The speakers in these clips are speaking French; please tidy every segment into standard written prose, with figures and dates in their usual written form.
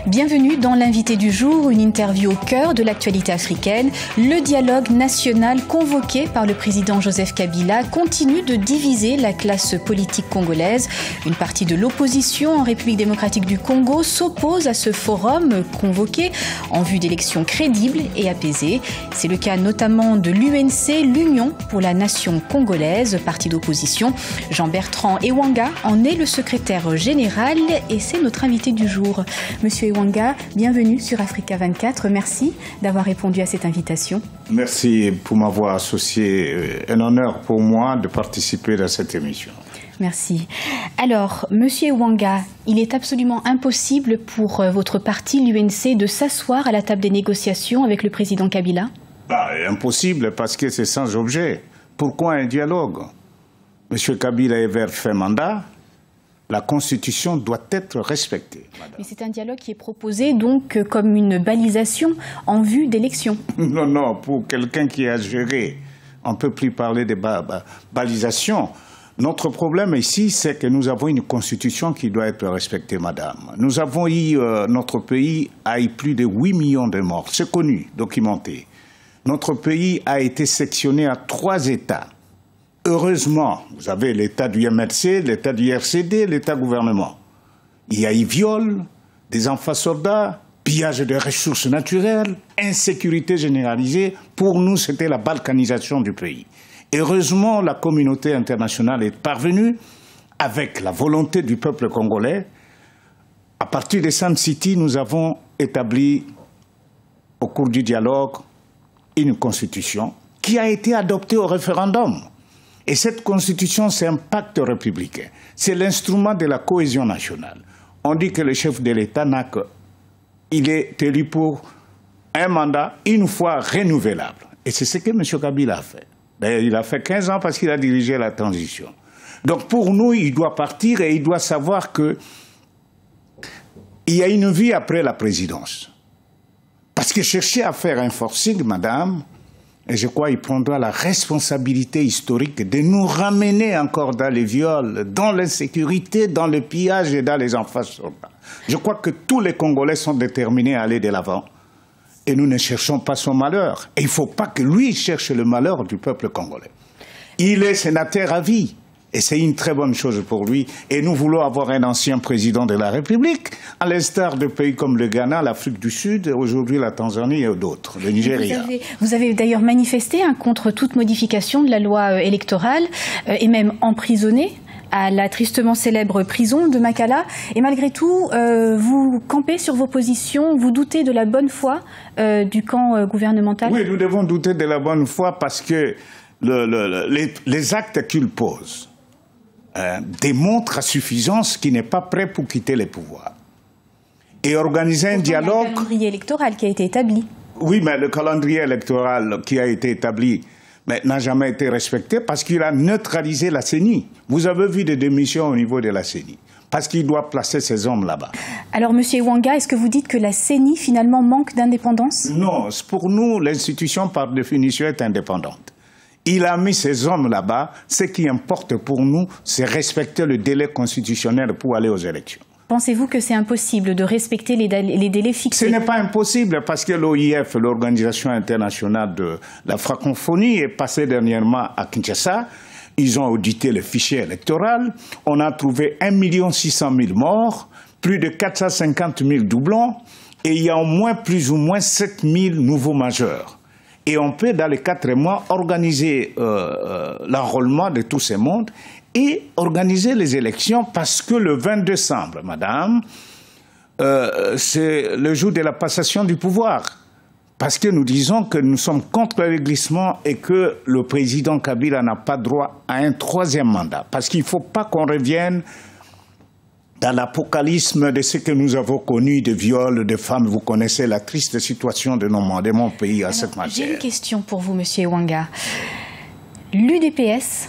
Bienvenue dans l'invité du jour, une interview au cœur de l'actualité africaine. Le dialogue national convoqué par le président Joseph Kabila continue de diviser la classe politique congolaise. Une partie de l'opposition en République démocratique du Congo s'oppose à ce forum convoqué en vue d'élections crédibles et apaisées. C'est le cas notamment de l'UNC, l'Union pour la nation congolaise, parti d'opposition. Jean-Bertrand Ewanga en est le secrétaire général et c'est notre invité du jour. Monsieur Ewanga, bienvenue sur Africa 24. Merci d'avoir répondu à cette invitation. Merci pour m'avoir associé. Un honneur pour moi de participer à cette émission. Merci. Alors, Monsieur Ewanga, il est absolument impossible pour votre parti, l'UNC, de s'asseoir à la table des négociations avec le président Kabila? Impossible parce que c'est sans objet. Pourquoi un dialogue? Monsieur Kabila est vers fin mandat. La Constitution doit être respectée. Madame. Mais c'est un dialogue qui est proposé donc comme une balisation en vue d'élections. Non, pour quelqu'un qui a géré, on ne peut plus parler de balisation. Notre problème ici, c'est que nous avons une Constitution qui doit être respectée, madame. Nous avons eu, notre pays a eu plus de 8 millions de morts. C'est connu, documenté. Notre pays a été sectionné à 3 États. Heureusement, vous avez l'état du MRC, l'état du RCD, l'état gouvernement. Il y a eu viol, des enfants soldats, pillage des ressources naturelles, insécurité généralisée. Pour nous, c'était la balkanisation du pays. Heureusement, la communauté internationale est parvenue, avec la volonté du peuple congolais. À partir de Sun City, nous avons établi, au cours du dialogue, une constitution qui a été adoptée au référendum. Et cette constitution, c'est un pacte républicain. C'est l'instrument de la cohésion nationale. On dit que le chef de l'État n'a que... Il est élu pour un mandat, une fois renouvelable. Et c'est ce que M. Kabila a fait. D'ailleurs, il a fait 15 ans parce qu'il a dirigé la transition. Donc pour nous, il doit partir et il doit savoir qu'il y a une vie après la présidence. Parce que chercher à faire un forcing, madame... Et je crois qu'il prendra la responsabilité historique de nous ramener encore dans les viols, dans l'insécurité, dans le pillage et dans les enfants soldats. Je crois que tous les Congolais sont déterminés à aller de l'avant. Et nous ne cherchons pas son malheur. Et il ne faut pas que lui cherche le malheur du peuple congolais. Il est sénateur à vie. Et c'est une très bonne chose pour lui. Et nous voulons avoir un ancien président de la République, à l'instar de pays comme le Ghana, l'Afrique du Sud, aujourd'hui la Tanzanie et d'autres, le Nigeria. Vous avez d'ailleurs manifesté contre toute modification de la loi électorale et même emprisonné à la tristement célèbre prison de Makala. Et malgré tout, vous campez sur vos positions, vous doutez de la bonne foi du camp gouvernemental? Oui, nous devons douter de la bonne foi parce que les actes qu'il pose démontre à suffisance qu'il n'est pas prêt pour quitter les pouvoirs. Et organiser un dialogue... Le calendrier électoral qui a été établi. Oui, mais le calendrier électoral qui a été établi n'a jamais été respecté parce qu'il a neutralisé la CENI. Vous avez vu des démissions au niveau de la CENI. Parce qu'il doit placer ces hommes là-bas. Alors, M. Ewanga, est-ce que vous dites que la CENI, finalement, manque d'indépendance? Non, pour nous, l'institution, par définition, est indépendante. Il a mis ces hommes là-bas. Ce qui importe pour nous, c'est respecter le délai constitutionnel pour aller aux élections. Pensez-vous que c'est impossible de respecter les délais fixés? Ce n'est pas impossible parce que l'OIF, l'Organisation internationale de la francophonie, est passée dernièrement à Kinshasa. Ils ont audité le fichier électoral. On a trouvé 1 600 000 morts, plus de 450 000 doublons, et il y a au moins plus ou moins 7 000 nouveaux majeurs. Et on peut, dans les 4 mois, organiser l'enrôlement de tous ces mondes et organiser les élections parce que le 20 décembre, madame, c'est le jour de la passation du pouvoir. Parce que nous disons que nous sommes contre le glissement et que le président Kabila n'a pas droit à un 3e mandat. Parce qu'il ne faut pas qu'on revienne dans l'apocalypse de ce que nous avons connu, de viols de femmes. Vous connaissez la triste situation de mon pays à cette matière. J'ai une question pour vous, M. Ewanga. L'UDPS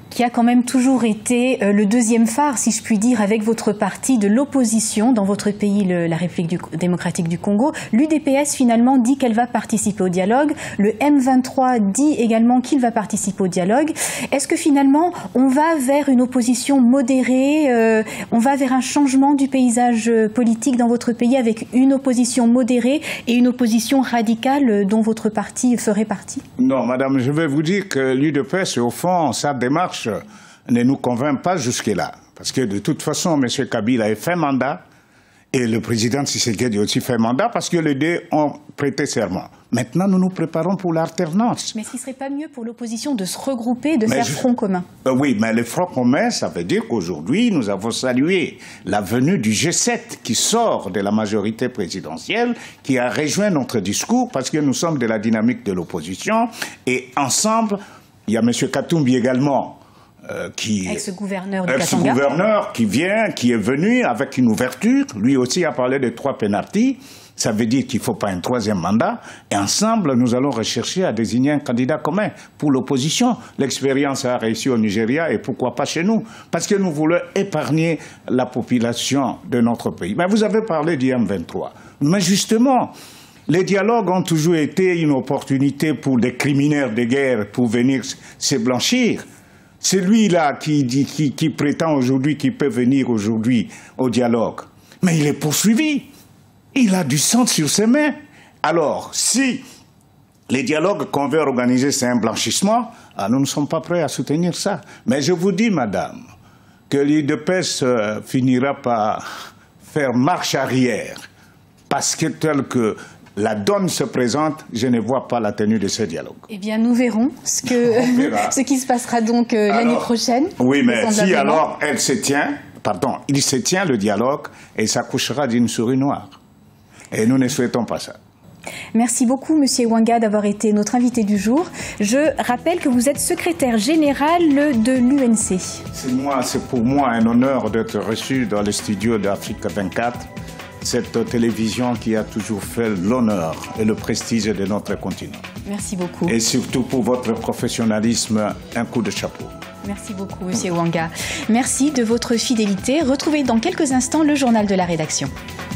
qui a quand même toujours été le deuxième phare, si je puis dire, avec votre parti de l'opposition dans votre pays, la République démocratique du Congo. L'UDPS finalement dit qu'elle va participer au dialogue. Le M23 dit également qu'il va participer au dialogue. Est-ce que finalement on va vers une opposition modérée, on va vers un changement du paysage politique dans votre pays avec une opposition modérée et une opposition radicale dont votre parti ferait partie? Non, madame, je vais vous dire que l'UDPS, au fond, sa démarche ne nous convainc pas jusque-là. Parce que de toute façon, M. Kabila a fait mandat et le président Tshisekedi a aussi fait mandat parce que les deux ont prêté serment. Maintenant, nous nous préparons pour l'alternance. Mais est-ce qu'il ne serait pas mieux pour l'opposition de se regrouper, de faire front commun? Oui, mais le front commun, ça veut dire qu'aujourd'hui, nous avons salué la venue du G7 qui sort de la majorité présidentielle, qui a rejoint notre discours parce que nous sommes de la dynamique de l'opposition. Et ensemble, il y a M. Katumbi également, ex-gouverneur du Katanga. Ex-gouverneur qui vient, qui est venu avec une ouverture. Lui aussi a parlé de 3 pénaltys. Ça veut dire qu'il ne faut pas un 3e mandat. Et ensemble, nous allons rechercher à désigner un candidat commun pour l'opposition. L'expérience a réussi au Nigeria et pourquoi pas chez nous? Parce que nous voulons épargner la population de notre pays. Mais vous avez parlé du M23. Mais justement, les dialogues ont toujours été une opportunité pour des criminels de guerre pour venir se blanchir. C'est lui-là qui prétend aujourd'hui qu'il peut venir aujourd'hui au dialogue. Mais il est poursuivi. Il a du sang sur ses mains. Alors, si les dialogues qu'on veut organiser, c'est un blanchissement, nous ne sommes pas prêts à soutenir ça. Mais je vous dis, madame, que l'UDPS finira par faire marche arrière. Parce que tel que la donne se présente, je ne vois pas la tenue de ce dialogue. Eh bien, nous verrons ce qui se passera donc l'année prochaine. Oui, mais si alors il se tient le dialogue et s'accouchera d'une souris noire. Et nous ne souhaitons pas ça. Merci beaucoup, Monsieur Wanga, d'avoir été notre invité du jour. Je rappelle que vous êtes secrétaire général de l'UNC. C'est pour moi un honneur d'être reçu dans le studio d'Afrique 24, cette télévision qui a toujours fait l'honneur et le prestige de notre continent. Merci beaucoup. Et surtout pour votre professionnalisme, un coup de chapeau. Merci beaucoup, Monsieur Wanga. Merci de votre fidélité. Retrouvez dans quelques instants le journal de la rédaction.